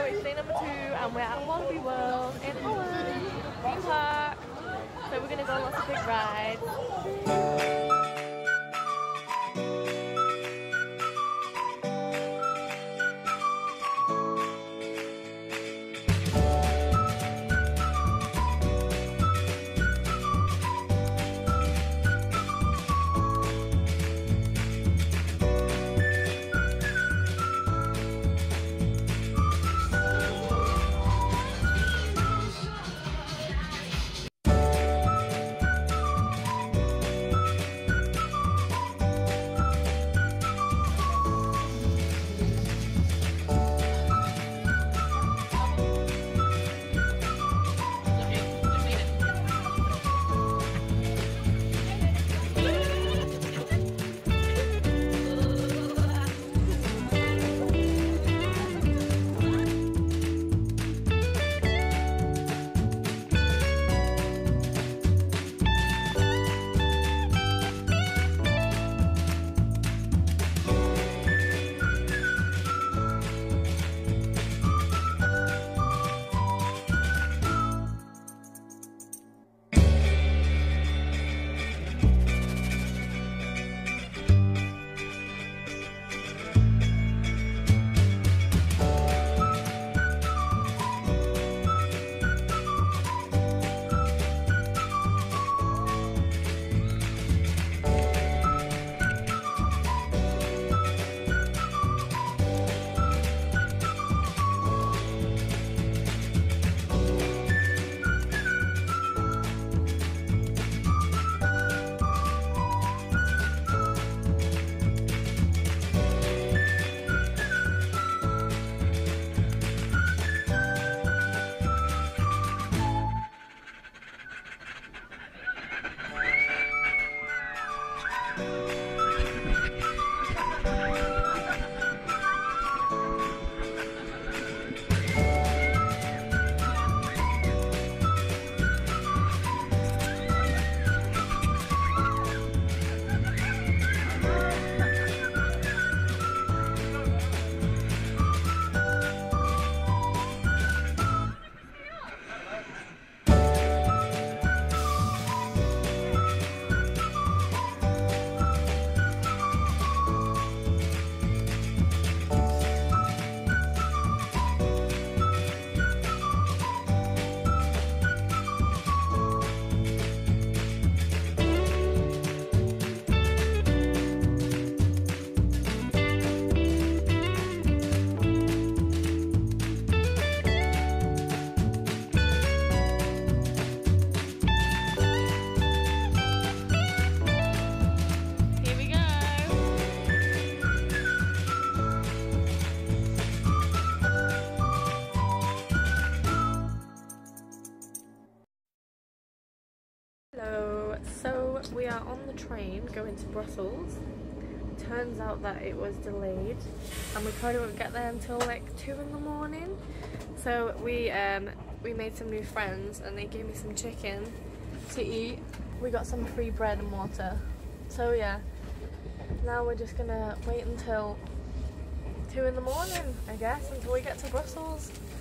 it's day number 2 and we're at Walibi World in Holland, theme park. So we're going to go on lots of big rides. So we are on the train going to Brussels. Turns out that it was delayed and we probably won't get there until like 2 in the morning. So we made some new friends and they gave me some chicken to eat. We got some free bread and water. So yeah, now we're just gonna wait until 2 in the morning, I guess, until we get to Brussels.